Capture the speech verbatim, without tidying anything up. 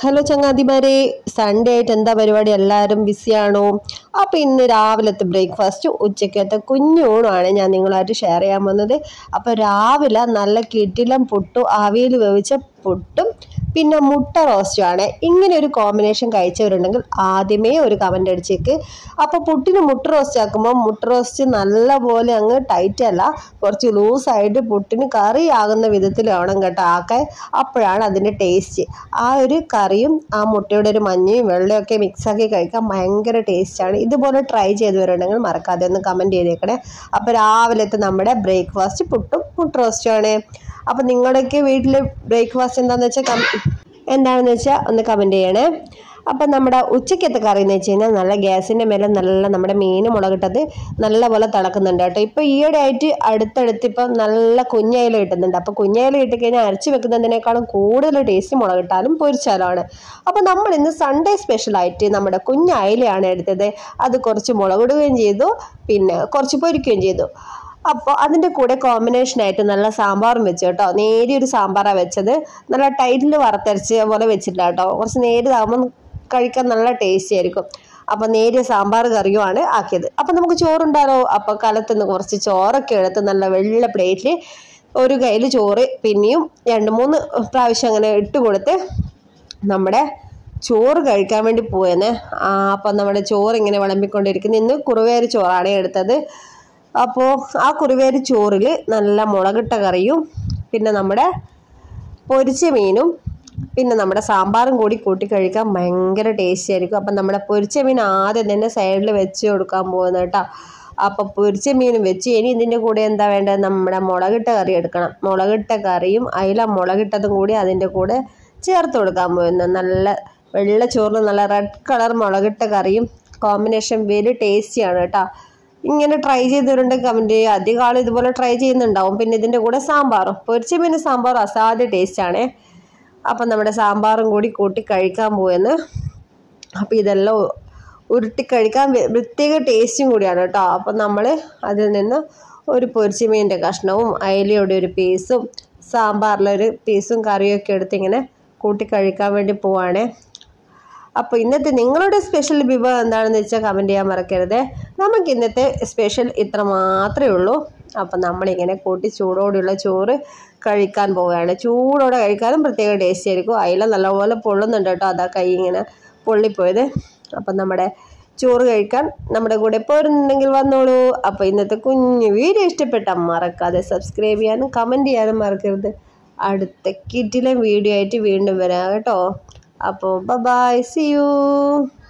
Hello ചങ്ങാതിമാരെ, Sunday ആയിട്ട് എന്താ പരിപാടി? എല്ലാവരും ബിസിയാണോ? അപ്പോൾ ഇന്ന് രാവിലത്തെ ബ്രേക്ക്ഫാസ്റ്റ് ഉച്ചക്കത്തെ കുഞ്ഞൂണാണ് ഞാൻ നിങ്ങളായിട്ട് ഷെയർ ചെയ്യാൻ വന്നത്. അപ്പോൾ രാവിലെ നല്ല കിടിലം പുട്ടും ആവിയിൽ വേവിച്ച പുട്ടും പിന്നെ മുട്ട റോസ്റ്റും ആണ്. ഇങ്ങനെ ഒരു കോമ്പിനേഷൻ കഴിച്ചവരുണ്ടെങ്കിൽ ആദ്യമേ ഒരു കമൻ്റ് അടിച്ചേക്ക്. അപ്പോൾ പുട്ടിന് മുട്ട റോസ്റ്റ് ആക്കുമ്പോൾ മുട്ട റോസ്റ്റ് നല്ലപോലെ അങ്ങ് ടൈറ്റ് അല്ല, കുറച്ച് ലൂസായിട്ട് പുട്ടിന് കറി ആകുന്ന വിധത്തിൽ വേണം കേട്ടോ ആക്കാൻ. അപ്പോഴാണ് അതിൻ്റെ ടേസ്റ്റ്. ആ ഒരു കറിയും ആ മുട്ടയുടെ ഒരു മഞ്ഞയും വെള്ളയൊക്കെ മിക്സാക്കി കഴിക്കാൻ ഭയങ്കര ടേസ്റ്റാണ്. ഇതുപോലെ ട്രൈ ചെയ്തവരുണ്ടെങ്കിൽ മറക്കാതെ ഒന്ന് കമൻറ്റ് ചെയ്തേക്കണേ. അപ്പോൾ രാവിലത്തെ നമ്മുടെ ബ്രേക്ക്ഫാസ്റ്റ് പുട്ടും മുട്ട റോസ്റ്റും ആണ്. അപ്പോൾ നിങ്ങളുടെയൊക്കെ വീട്ടിൽ ബ്രേക്ക്ഫാസ്റ്റ് എന്താണെന്ന് വെച്ചാൽ എന്താണെന്ന് വെച്ചാൽ ഒന്ന് കമൻറ്റ് ചെയ്യണേ. അപ്പം നമ്മുടെ ഉച്ചക്കത്തെ കറി എന്ന് വെച്ച് കഴിഞ്ഞാൽ നല്ല ഗ്യാസിൻ്റെ മേലെ നല്ല നമ്മുടെ മീൻ മുളകിട്ടത് നല്ലപോലെ തിളക്കുന്നുണ്ട് കേട്ടോ. ഇപ്പോൾ ഈയിടെ ആയിട്ട് അടുത്തടുത്ത് ഇപ്പം നല്ല കുഞ്ഞയില കിട്ടുന്നുണ്ട്. അപ്പോൾ കുഞ്ഞയില കിട്ടിക്കഴിഞ്ഞാൽ അരച്ച് വെക്കുന്നതിനേക്കാളും കൂടുതൽ ടേസ്റ്റ് മുളകിട്ടാലും പൊരിച്ചാലുമാണ്. അപ്പോൾ നമ്മൾ ഇന്ന് സൺഡേ സ്പെഷ്യലായിട്ട് നമ്മുടെ കുഞ്ഞയിലയാണ് എടുത്തത്. അത് കുറച്ച് മുളകിടുകയും ചെയ്തു, പിന്നെ കുറച്ച് പൊരിക്കുകയും ചെയ്തു. അപ്പോൾ അതിൻ്റെ കൂടെ കോമ്പിനേഷനായിട്ട് നല്ല സാമ്പാറും വെച്ചു കേട്ടോ. നേരിയൊരു സാമ്പാറാണ് വെച്ചത്. നല്ല ടൈറ്റിൽ വറുത്തരച്ച് പോലെ വെച്ചിട്ടില്ല കേട്ടോ. കുറച്ച് നേരിയതാകുമ്പോൾ കഴിക്കാൻ നല്ല ടേസ്റ്റി ആയിരിക്കും. അപ്പോൾ നേരിയ സാമ്പാർ കറിയുമാണ് ആക്കിയത്. അപ്പോൾ നമുക്ക് ചോറുണ്ടാലോ. അപ്പോൾ കാലത്തുനിന്ന് കുറച്ച് ചോറൊക്കെ എടുത്ത് നല്ല വെള്ള പ്ലേറ്റിൽ ഒരു കയ്യിൽ ചോറ് പിന്നെയും രണ്ട് മൂന്ന് പ്രാവശ്യം അങ്ങനെ ഇട്ട് കൊടുത്ത് നമ്മുടെ ചോറ് കഴിക്കാൻ വേണ്ടി പോയെന്ന്. അപ്പം നമ്മുടെ ചോറ് ഇങ്ങനെ വിളമ്പിക്കൊണ്ടിരിക്കുന്നു. ഇന്ന് കുറുവേരി ചോറാണ് എടുത്തത്. അപ്പോൾ ആ കുറുവേരി ചോറിൽ നല്ല മുളകിട്ട കറിയും പിന്നെ നമ്മുടെ പൊരിച്ച മീനും പിന്നെ നമ്മുടെ സാമ്പാറും കൂടി കൂട്ടി കഴിക്കാൻ ഭയങ്കര ടേസ്റ്റി ആയിരിക്കും. അപ്പം നമ്മുടെ പൊരിച്ച മീൻ ആദ്യം തന്നെ സൈഡിൽ വെച്ച് കൊടുക്കാൻ പോകുന്നത് കേട്ടോ. അപ്പോൾ പൊരിച്ച മീനും വെച്ച് ഇനി ഇതിൻ്റെ കൂടെ എന്താ വേണ്ടത്? നമ്മുടെ മുളകിട്ട കറി എടുക്കണം. മുളകിട്ട കറിയും അയില മുളകിട്ടതും കൂടി അതിൻ്റെ കൂടെ ചേർത്ത് കൊടുക്കാൻ പോകുന്നത്. നല്ല വെള്ള ചോറിന് നല്ല റെഡ് കളർ മുളകിട്ട കറിയും കോമ്പിനേഷൻ വെരി ടേസ്റ്റിയാണ് കേട്ടോ. ഇങ്ങനെ ട്രൈ ചെയ്തവരുണ്ടെങ്കിൽ കമൻറ്റ് ചെയ്യുക. അധികം ആൾ ഇതുപോലെ ട്രൈ ചെയ്യുന്നുണ്ടാവും. പിന്നെ ഇതിൻ്റെ കൂടെ സാമ്പാറും പൊരിച്ച മീൻ സാമ്പാറും അസാധ്യ ടേസ്റ്റാണ്. അപ്പം നമ്മുടെ സാമ്പാറും കൂടി കൂട്ടി കഴിക്കാൻ പോയെന്ന്. അപ്പോൾ ഇതെല്ലാം ഉരുട്ടി കഴിക്കാൻ പ്രത്യേക ടേസ്റ്റും കൂടിയാണ് കേട്ടോ. അപ്പം നമ്മൾ അതിൽ നിന്ന് ഒരു പൊരിച്ച മീനിൻ്റെ കഷ്ണവും അയിലയുടെ ഒരു പീസും സാമ്പാറിലൊരു പീസും കറിയൊക്കെ എടുത്ത് ഇങ്ങനെ കൂട്ടി കഴിക്കാൻ വേണ്ടി പോവാണ്. അപ്പോൾ ഇന്നത്തെ നിങ്ങളുടെ സ്പെഷ്യൽ വിഭവം എന്താണെന്ന് വെച്ചാൽ കമൻറ്റ് ചെയ്യാൻ മറക്കരുത്. നമുക്ക് ഇന്നത്തെ സ്പെഷ്യൽ ഇത്ര മാത്രമേ ഉള്ളൂ. അപ്പം നമ്മളിങ്ങനെ കൂട്ടി ചൂടോടെയുള്ള ചോറ് കഴിക്കാൻ പോവുകയാണ്. ചൂടോടെ കഴിക്കാനും പ്രത്യേക ടേസ്റ്റ് ആയിരിക്കും. അയില നല്ലപോലെ പൊള്ളുന്നുണ്ട് കേട്ടോ. അതാ കൈ ഇങ്ങനെ പൊള്ളിപ്പോയത്. അപ്പം നമ്മുടെ ചോറ് കഴിക്കാൻ നമ്മുടെ കൂടെ പോരുന്നുണ്ടെങ്കിൽ വന്നോളൂ. അപ്പോൾ ഇന്നത്തെ കുഞ്ഞു വീഡിയോ ഇഷ്ടപ്പെട്ടാൽ മറക്കാതെ സബ്സ്ക്രൈബ് ചെയ്യാനും കമൻറ്റ് ചെയ്യാനും മറക്കരുത്. അടുത്ത കിറ്റിലെ വീഡിയോ ആയിട്ട് വീണ്ടും വരാം കേട്ടോ. അപ്പോൾ ബൈ, സീ യു.